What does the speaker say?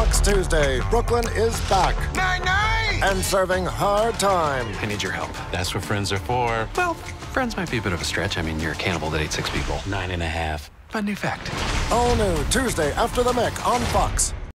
Fox Tuesday, Brooklyn is back. Night-night! And serving hard time. I need your help. That's what friends are for. Well, friends might be a bit of a stretch. I mean, you're a cannibal that ate 6 people. 9.5. Fun new fact. All new Tuesday after the Mick on Fox.